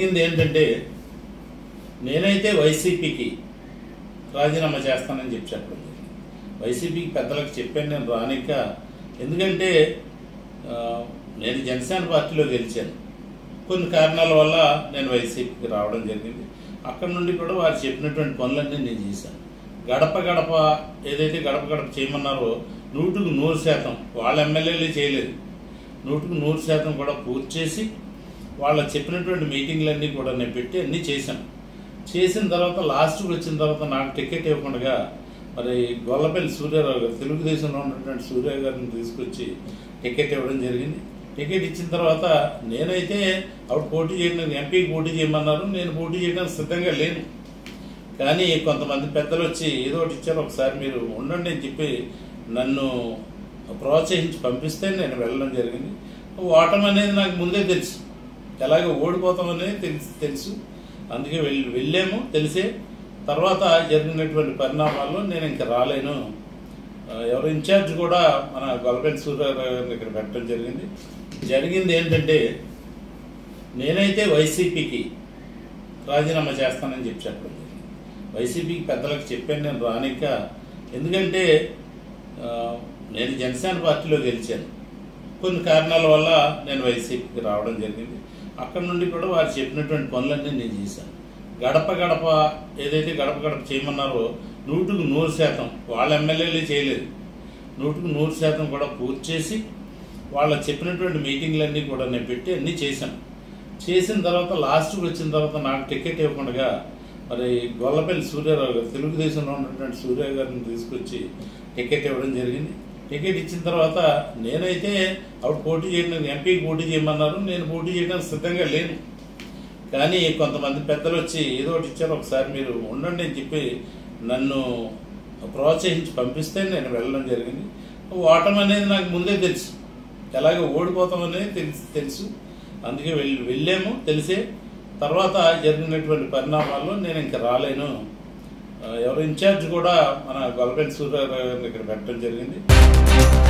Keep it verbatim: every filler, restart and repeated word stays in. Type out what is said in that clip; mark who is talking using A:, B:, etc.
A: జరిగింది ఏంటంటే నేనైతే వైసీపీకి రాజీనామా చేస్తానని చెప్పి చెప్పడం జరిగింది. వైసీపీకి పెద్దలకు చెప్పాను నేను రానిక. ఎందుకంటే నేను జనసేన పార్టీలో గెలిచాను. కొన్ని కారణాల వల్ల నేను వైసీపీకి రావడం జరిగింది. అక్కడ నుండి కూడా వారు చెప్పినటువంటి పనులన్నీ నేను చేశాను. గడప గడప ఏదైతే గడప గడప చేయమన్నారో నూటికి నూరు శాతం వాళ్ళ ఎమ్మెల్యేలు చేయలేదు. నూటికి నూరు శాతం కూడా పూర్తి చేసి వాళ్ళ చెప్పినటువంటి మీటింగ్లన్నీ కూడా నేను పెట్టి అన్నీ చేశాను. చేసిన తర్వాత లాస్ట్కి వచ్చిన తర్వాత నాకు టికెట్ ఇవ్వకుండా మరి గొల్లపల్లి సూర్యారావు గారు, తెలుగుదేశంలో ఉన్నటువంటి సూర్యారావు గారిని తీసుకొచ్చి టికెట్ ఇవ్వడం జరిగింది. టికెట్ ఇచ్చిన తర్వాత నేనైతే అప్పుడు పోటీ చేయడానికి ఎంపీకి పోటీ చేయమన్నారు. నేను పోటీ చేయడానికి సిద్ధంగా లేను. కానీ కొంతమంది పెద్దలు వచ్చి ఏదో ఒకటి ఇచ్చారు, ఒకసారి మీరు ఉండండి అని చెప్పి నన్ను ప్రోత్సహించి పంపిస్తే నేను వెళ్ళడం జరిగింది. ఓటమి అనేది నాకు ముందే తెలుసు, ఎలాగో ఓడిపోతాం అనేది తెలుసు తెలుసు అందుకే వెళ్ళి వెళ్ళాము తెలిసే. తర్వాత జరిగినటువంటి పరిణామాల్లో నేను ఇంకా రాలేను. ఎవరు ఇన్ఛార్జ్ కూడా మన గొల్లపల్లి సూర్యారావు గారిని ఇక్కడ పెట్టడం జరిగింది. జరిగింది ఏంటంటే నేనైతే వైసీపీకి రాజీనామా చేస్తానని చెప్పి చెప్పడం జరిగింది. వైసీపీకి పెద్దలకు చెప్పాను నేను రానిక. ఎందుకంటే నేను జనసేన పార్టీలో గెలిచాను. కొన్ని కారణాల వల్ల నేను వైసీపీకి రావడం జరిగింది. అక్కడ నుండి కూడా వారు చెప్పినటువంటి పనులన్నీ నేను చేశాను. గడప గడప ఏదైతే గడప గడప చేయమన్నారో నూటికి నూరు శాతం వాళ్ళ ఎమ్మెల్యేలు చేయలేదు. నూటికి నూరు శాతం కూడా పూర్తి చేసి వాళ్ళ చెప్పినటువంటి మీటింగ్లన్నీ కూడా నేను పెట్టి అన్నీ చేశాను. చేసిన తర్వాత లాస్ట్కి వచ్చిన తర్వాత నాకు టికెట్ ఇవ్వకుండా మరి గొల్లపల్లి సూర్యారావు గారు, తెలుగుదేశంలో ఉన్నటువంటి సూర్యారావు గారిని తీసుకొచ్చి టికెట్ ఇవ్వడం జరిగింది. టికెట్ ఇచ్చిన తర్వాత నేనైతే అప్పుడు పోటీ చేయడానికి ఎంపీకి పోటీ చేయమన్నారు. నేను పోటీ చేయడానికి సిద్ధంగా లేను. కానీ కొంతమంది పెద్దలు వచ్చి ఏదో ఒకటి ఇచ్చారు, ఒకసారి మీరు ఉండండి అని చెప్పి నన్ను ప్రోత్సహించి పంపిస్తే నేను వెళ్ళడం జరిగింది. ఓటమి అనేది నాకు ముందే తెలుసు, ఎలాగో ఓడిపోతాం అనేది తెలుసు తెలుసు అందుకే వెళ్ళి వెళ్ళాము తెలిసే. తర్వాత జరిగినటువంటి పరిణామాల్లో నేను ఇంకా రాలేను. ఎవరు ఇన్ఛార్జ్ కూడా మన గొల్లపల్లి సూర్యారావు గారిని ఇక్కడ పెట్టడం జరిగింది.